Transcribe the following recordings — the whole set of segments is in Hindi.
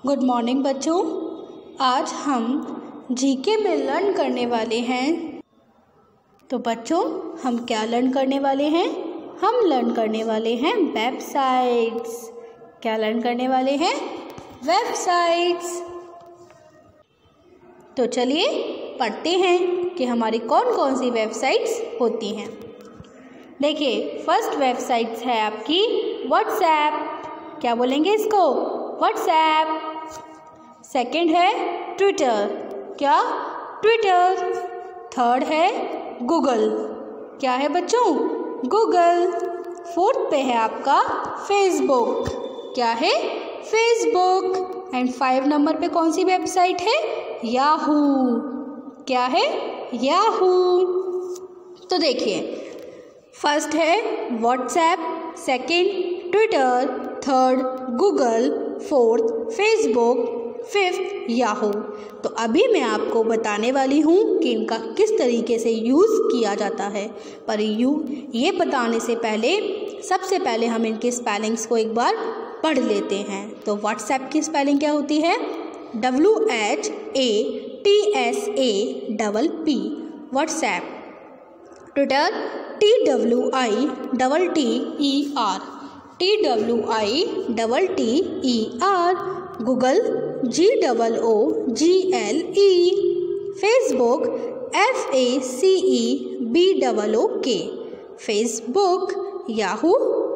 गुड मॉर्निंग बच्चों। आज हम जीके में लर्न करने वाले हैं। तो बच्चों हम क्या लर्न करने वाले हैं? हम लर्न करने वाले हैं वेबसाइट्स। क्या लर्न करने वाले हैं? वेबसाइट्स। तो चलिए पढ़ते हैं कि हमारी कौन कौन सी वेबसाइट्स होती हैं। देखिए, फर्स्ट वेबसाइट्स है आपकी व्हाट्सएप। क्या बोलेंगे इसको? व्हाट्सएप। सेकंड है ट्विटर। क्या? ट्विटर। थर्ड है गूगल। क्या है बच्चों? गूगल। फोर्थ पे है आपका फेसबुक। क्या है? फेसबुक। एंड 5 नंबर पे कौन सी वेबसाइट है? याहू। क्या है? याहू। तो देखिए, फर्स्ट है WhatsApp, second Twitter, third Google, fourth Facebook, fifth Yahoo. तो अभी मैं आपको बताने वाली हूँ कि इनका किस तरीके से यूज़ किया जाता है। पर ये बताने से पहले सबसे पहले हम इनके स्पेलिंग्स को एक बार पढ़ लेते हैं। तो व्हाट्सएप की स्पेलिंग क्या होती है? WHATSAPP WhatsApp. Twitter TWITTER। Google GOOGLE। Facebook FACEBOOK। Facebook. Yahoo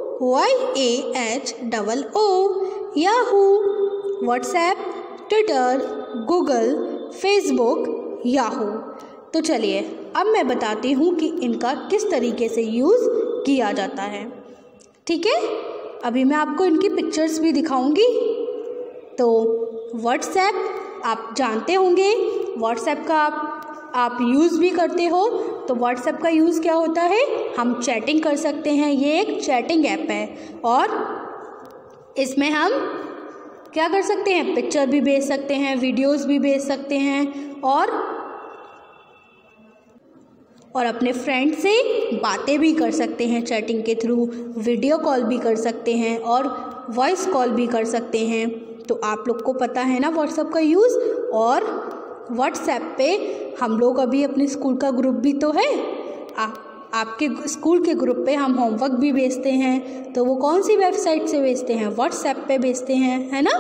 YAHOO। Yahoo. WhatsApp, Twitter, Google, Facebook, Yahoo. तो चलिए अब मैं बताती हूँ कि इनका किस तरीके से यूज़ किया जाता है। ठीक है, अभी मैं आपको इनकी पिक्चर्स भी दिखाऊंगी। तो व्हाट्सएप आप जानते होंगे, व्हाट्सएप का आप यूज़ भी करते हो। तो व्हाट्सएप का यूज़ क्या होता है? हम चैटिंग कर सकते हैं। ये एक चैटिंग ऐप है और इसमें हम क्या कर सकते हैं? पिक्चर भी भेज सकते हैं, वीडियोस भी भेज सकते हैं और अपने फ्रेंड से बातें भी कर सकते हैं चैटिंग के थ्रू। वीडियो कॉल भी कर सकते हैं और वॉइस कॉल भी कर सकते हैं। तो आप लोग को पता है ना व्हाट्सएप का यूज़। और व्हाट्सएप पे हम लोग अभी अपने स्कूल का ग्रुप भी तो है। आपके स्कूल के ग्रुप पे हम होमवर्क भी भेजते हैं। तो वो कौन सी वेबसाइट से भेजते हैं? व्हाट्सएप पे भेजते हैं, है ना।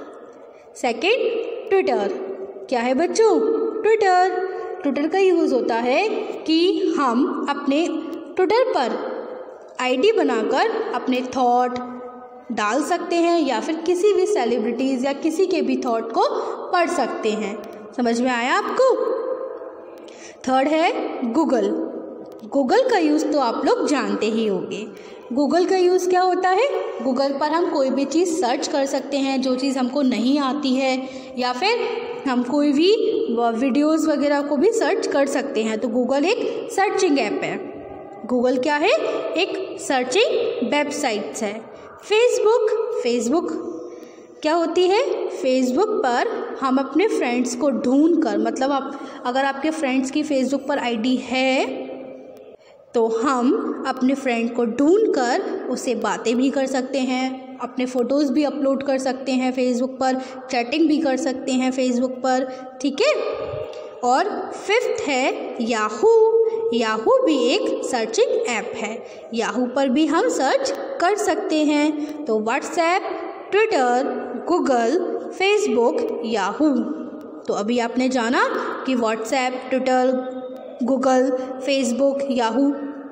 Second Twitter. क्या है बच्चों? ट्विटर का यूज़ होता है कि हम अपने ट्विटर पर आईडी बनाकर अपने थॉट डाल सकते हैं या फिर किसी भी सेलिब्रिटीज़ या किसी के भी थॉट को पढ़ सकते हैं। समझ में आया आपको? थर्ड है गूगल। गूगल का यूज़ तो आप लोग जानते ही होंगे। गूगल का यूज़ क्या होता है? गूगल पर हम कोई भी चीज़ सर्च कर सकते हैं जो चीज़ हमको नहीं आती है, या फिर हम कोई भी वीडियोस वगैरह को भी सर्च कर सकते हैं। तो गूगल एक सर्चिंग ऐप है। गूगल क्या है? एक सर्चिंग वेबसाइट्स है। फेसबुक क्या होती है? फेसबुक पर हम अपने फ्रेंड्स को ढूंढ कर, मतलब अगर आपके फ्रेंड्स की फेसबुक पर आईडी है तो हम अपने फ्रेंड को ढूंढकर उससे बातें भी कर सकते हैं, अपने फ़ोटोज़ भी अपलोड कर सकते हैं फेसबुक पर, चैटिंग भी कर सकते हैं फेसबुक पर। ठीक है। और फिफ्थ है याहू। याहू भी एक सर्चिंग ऐप है। याहू पर भी हम सर्च कर सकते हैं। तो WhatsApp, Twitter, Google, Facebook, Yahoo. तो अभी आपने जाना कि WhatsApp, Twitter, Google, Facebook, Yahoo.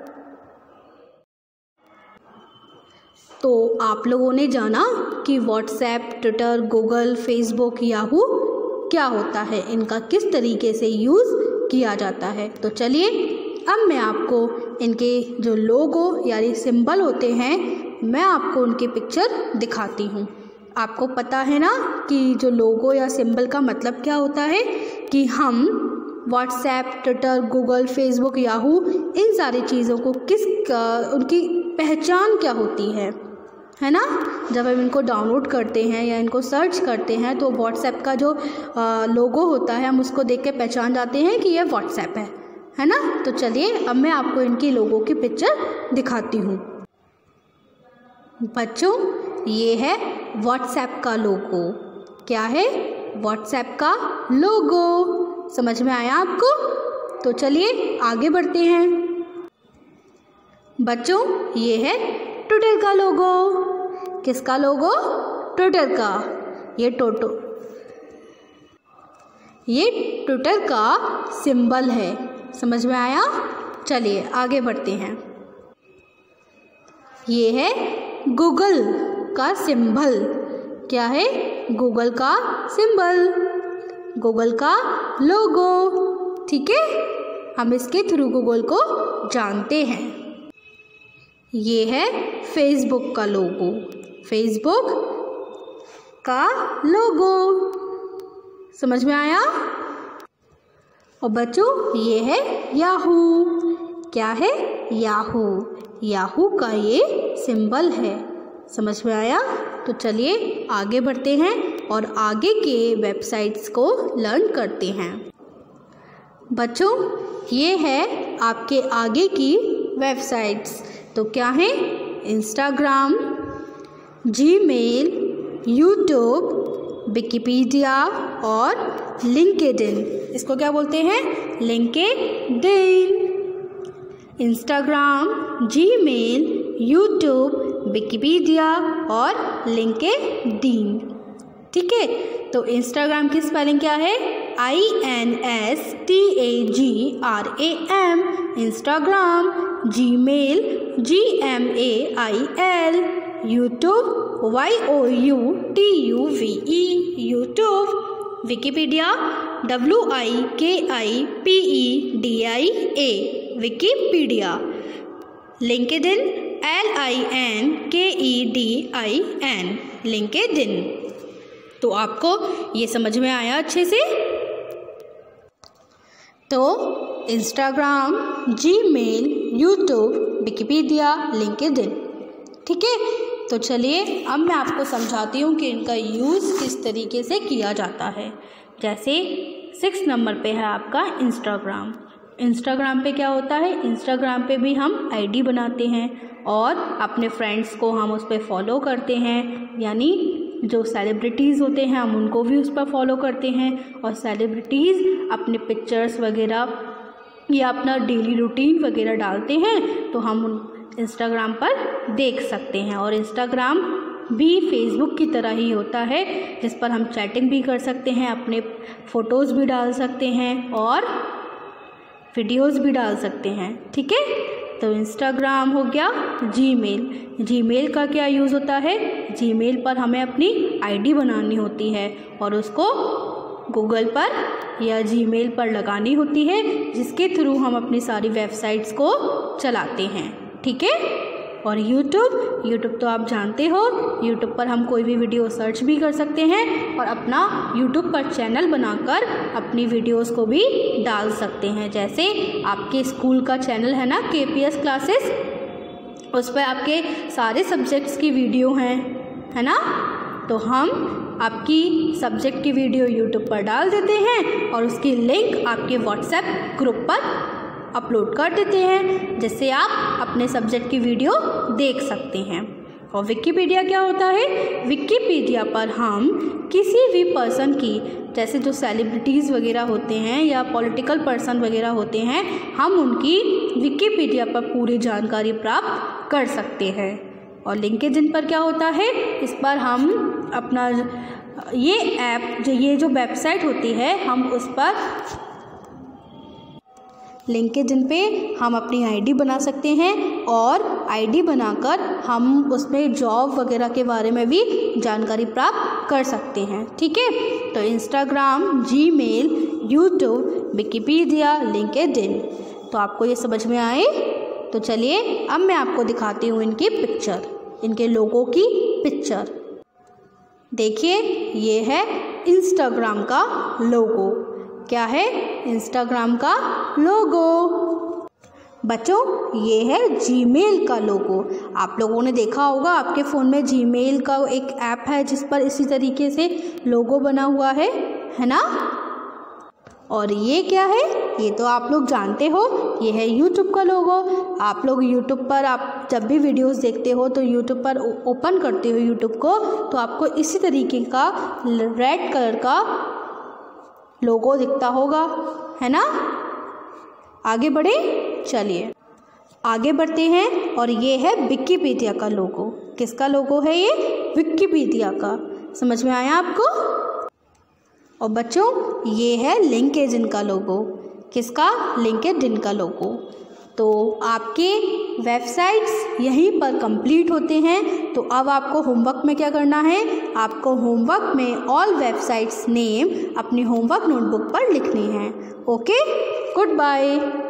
तो आप लोगों ने जाना कि WhatsApp, Twitter, Google, Facebook, Yahoo क्या होता है, इनका किस तरीके से यूज़ किया जाता है। तो चलिए अब मैं आपको इनके जो लोगो यानी सिंबल होते हैं, मैं आपको उनकी पिक्चर दिखाती हूँ। आपको पता है ना कि जो लोगो या सिंबल का मतलब क्या होता है, कि हम WhatsApp, Twitter, Google, Facebook, Yahoo इन सारी चीज़ों को उनकी पहचान क्या होती है ना। जब हम इनको डाउनलोड करते हैं या इनको सर्च करते हैं तो व्हाट्सएप का जो लोगो होता है, हम उसको देख के पहचान जाते हैं कि यह व्हाट्सएप है ना। तो चलिए अब मैं आपको इनकी लोगो की पिक्चर दिखाती हूँ। बच्चों ये है व्हाट्सएप का लोगो। क्या है? व्हाट्सएप का लोगो। समझ में आया आपको? तो चलिए आगे बढ़ते हैं। बच्चों, ये है ट्विटर का लोगो। किसका लोगो? ट्विटर का। ये ट्विटर का सिंबल है। समझ में आया? चलिए आगे बढ़ते हैं। ये है गूगल का सिंबल। क्या है? गूगल का सिंबल, गूगल का लोगो। ठीक है, हम इसके थ्रू गूगल को जानते हैं। ये है फेसबुक का लोगो, फेसबुक का लोगो। समझ में आया? और बच्चों, ये है याहू। क्या है? याहू। याहू का ये सिंबल है। समझ में आया? तो चलिए आगे बढ़ते हैं और आगे के वेबसाइट्स को लर्न करते हैं। बच्चों, ये है आपके आगे की वेबसाइट्स। तो क्या है? इंस्टाग्राम, जीमेल, यूट्यूब, विकिपीडिया और लिंक्डइन। इसको क्या बोलते हैं? LinkedIn. Instagram, Gmail, YouTube, Wikipedia और लिंक्डइन। ठीक है, तो इंस्टाग्राम की स्पेलिंग क्या है? INSTAGRAM, Instagram. Gmail, GMAIL, YouTube, YOUTUVE, YouTube. Wikipedia, WIKIPEDIA, Wikipedia. LinkedIn, LINKEDIN, LinkedIn. तो आपको ये समझ में आया अच्छे से? तो Instagram, Gmail, YouTube, Wikipedia, LinkedIn. ठीक है, तो चलिए अब मैं आपको समझाती हूँ कि इनका यूज़ किस तरीके से किया जाता है। जैसे 6 नंबर पे है आपका इंस्टाग्राम। इंस्टाग्राम पे क्या होता है? इंस्टाग्राम पे भी हम आईडी बनाते हैं और अपने फ्रेंड्स को हम उस पर फॉलो करते हैं। यानी जो सेलिब्रिटीज़ होते हैं हम उनको भी उस पर फॉलो करते हैं। और सेलिब्रिटीज़ अपने पिक्चर्स वगैरह या अपना डेली रूटीन वगैरह डालते हैं तो हम उन इंस्टाग्राम पर देख सकते हैं। और इंस्टाग्राम भी फेसबुक की तरह ही होता है, जिस पर हम चैटिंग भी कर सकते हैं, अपने फ़ोटोज़ भी डाल सकते हैं और वीडियोज़ भी डाल सकते हैं। ठीक है, तो इंस्टाग्राम हो गया। जीमेल, जीमेल का क्या यूज़ होता है? जीमेल पर हमें अपनी आईडी बनानी होती है और उसको गूगल पर या जीमेल पर लगानी होती है, जिसके थ्रू हम अपनी सारी वेबसाइट्स को चलाते हैं। ठीक है, और यूट्यूब तो आप जानते हो, यूट्यूब पर हम कोई भी वीडियो सर्च भी कर सकते हैं और अपना यूट्यूब पर चैनल बनाकर अपनी वीडियोस को भी डाल सकते हैं। जैसे आपके स्कूल का चैनल है ना, KPS क्लासेस, उस पर आपके सारे सब्जेक्ट्स की वीडियो हैं, है ना। तो हम आपकी सब्जेक्ट की वीडियो यूट्यूब पर डाल देते हैं और उसकी लिंक आपके व्हाट्सएप ग्रुप पर अपलोड कर देते हैं, जिससे आप अपने सब्जेक्ट की वीडियो देख सकते हैं। और विकिपीडिया क्या होता है? विकिपीडिया पर हम किसी भी पर्सन की, जैसे जो सेलिब्रिटीज़ वगैरह होते हैं या पॉलिटिकल पर्सन वगैरह होते हैं, हम उनकी विकिपीडिया पर पूरी जानकारी प्राप्त कर सकते हैं। और लिंक्डइन पर क्या होता है? इस पर हम अपना ये ऐप ये जो वेबसाइट होती है, हम उस पर लिंक्डइन पे हम अपनी आईडी बना सकते हैं और आईडी बनाकर हम उसमें जॉब वगैरह के बारे में भी जानकारी प्राप्त कर सकते हैं। ठीक है, तो Instagram, Gmail, YouTube, Wikipedia, LinkedIn. तो आपको ये समझ में आए? तो चलिए अब मैं आपको दिखाती हूँ इनकी पिक्चर, इनके लोगों की पिक्चर। देखिए, ये है इंस्टाग्राम का लोगो। क्या है? इंस्टाग्राम का लोगो। बच्चों, ये है जीमेल का लोगो। आप लोगों ने देखा होगा, आपके फ़ोन में जीमेल का एक ऐप है जिस पर इसी तरीके से लोगो बना हुआ है ना। और ये क्या है, ये तो आप लोग जानते हो, ये है यूट्यूब का लोगो। आप लोग यूट्यूब पर आप जब भी वीडियोस देखते हो तो यूट्यूब पर ओपन करते हो यूट्यूब को, तो आपको इसी तरीके का रेड कलर का लोगो दिखता होगा, है ना। आगे बढ़े, चलिए आगे बढ़ते हैं। और ये है विकिपीडिया का लोगो। किसका लोगो है ये, विकिपीडिया का। समझ में आया आपको। और बच्चों ये है लिंक्डइन का लोगो। किसका, लिंक्डइन का लोगो। तो आपके वेबसाइट्स यहीं पर कंप्लीट होते हैं। तो अब आपको होमवर्क में क्या करना है, आपको होमवर्क में ऑल वेबसाइट्स नेम अपनी होमवर्क नोटबुक पर लिखनी है। Okay, good bye.